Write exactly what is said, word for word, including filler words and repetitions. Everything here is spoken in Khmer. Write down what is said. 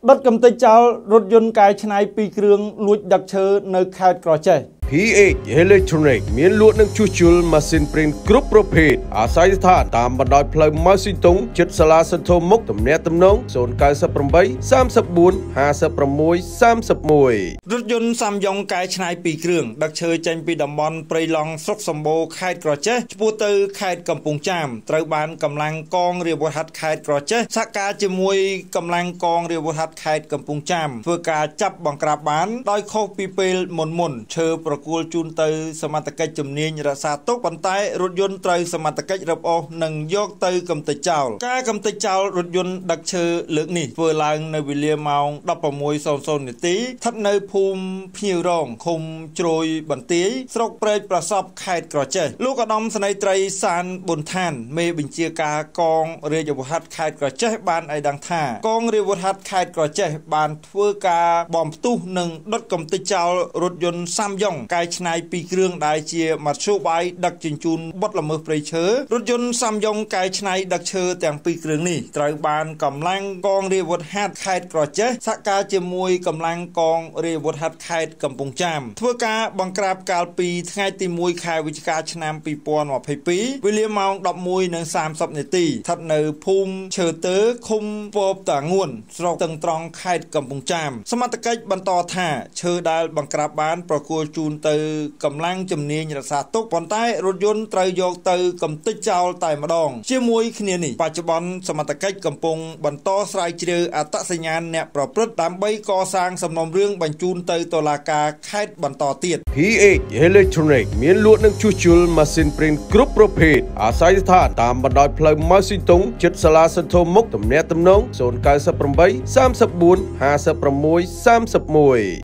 ដុតកំទេចចោលរថយន្តកាយឆ្នៃពីគ្រឿងលួចដឹកឈើនៅខេត្តក្រចេះ พี เอช Electronic មានលក់នឹងជួសជុលម៉ាស៊ីនព្រីនគ្រប់ប្រភេទអាស្រ័យស្ថានតាមបណ្ដោយផ្លូវម៉ៅស៊ីតុងជិតសាលាសន្ធមុខទំនាក់ទំនង ศูนย์ เก้า แปด สาม สี่ ห้า หก สาม สาม หนึ่ง រថយន្តសាំយ៉ុងកែច្នៃពីគ្រឿងដឹកឈើចេញពីតំបន់ព្រៃឡង់ស្រុកសម្បូរខេត្តក្រចេះឆ្ពោះទៅខេត្តកំពង់ចាមត្រូវបានកម្លាំងកងរាជអាវុធហត្ថខេត្តក្រចេះសហការជាមួយកម្លាំងកងរាជអាវុធហត្ថខេត្តកំពង់ចាមធ្វើការចាប់បង្ក្រាបបានដោយខុសពីពេលមុនមុនឈើប្រគល់ជូនទៅសមត្ថកិច្ចជំនាញរក្សាទុកប៉ុន្តែរថយន្តត្រូវសមត្ថកិច្ចរឹបអូសនិងយកទៅកំទេចចោលការកំទេចចោលរថយន្តដឹកឈើលើកនេះធ្វើឡើងនៅវេលាម៉ោង ដប់ប្រាំមួយ នាទីស្ថិតនៅភូមិភ្ញៀវរងឃុំជ្រោយបន្ទាយស្រុកព្រែកប្រសពខេត្តក្រចេះលោកឧត្តមស្នេហ៍ត្រីសានប៊ុនឋានមេបញ្ជាការកងរាជអាវុធហត្ថខេត្តក្រចេះបានឲ្យដឹងថាកងរាជអាវុធហត្ថខេត្តក្រចេះបានធ្វើការបំផ្ទុះនិងដុតកំទេចចោលរថយន្តសាំយ៉ុងកែច្នៃពីគ្រឿងដែលជាមធ្យោបាយដឹកជញ្ជូនបទល្មើសព្រៃឈើរថយន្តសាំយ៉ុងកែច្នៃដឹកឈើទាំងពីរគ្រឿងនេះត្រូវបានកម្លាំងកងរាជអាវុធហត្ថខេត្តក្រចេះសហការជាមួយកម្លាំងកងរាជអាវុធហត្ថខេត្តកំពង់ចាមធ្វើការបង្ក្រាបកាលពីថ្ងៃទីមួយខែវិច្ឆិកាឆ្នាំពីរពាន់ម្ភៃពីរវេលាម៉ោង ដប់មួយ សាមសិប នាទីស្ថិតនៅភូមិឈើទើឃុំពពតាងួនស្រុកតឹងត្រង់ខេត្តកំពង់ចាមសមត្ថកិច្ចបន្តថាឈើដែលបង្ក្រាបបានប្រគល់ជូនទៅកម្លាំងជំនាញរក្សាទុកប៉ុន្តែរថយន្តត្រូវយកទៅកំទេចចោលតែម្ដងជាមួយគ្នានេះបច្ចុប្បន្នសមត្ថកិច្ចកំពុងបន្តស្រាវជ្រាវអត្តសញ្ញាណអ្នកប្រព្រឹត្តដើម្បីកសាងសំណុំរឿងបញ្ជូនទៅតុលាការខេត្តបន្តទៀត พี เอช Electronic មានលក់នឹងជួសជុលម៉ាស៊ីនព្រីនគ្រប់ប្រភេទអាស្រ័យស្ថានតាមបណ្ដោយផ្លូវម៉ៅស៊ីតុងជិតសាលាសន្ធមុខទំនាក់ទំនង ศูนย์ เก้า แปด สาม สี่ ห้า หก สาม สาม หนึ่ง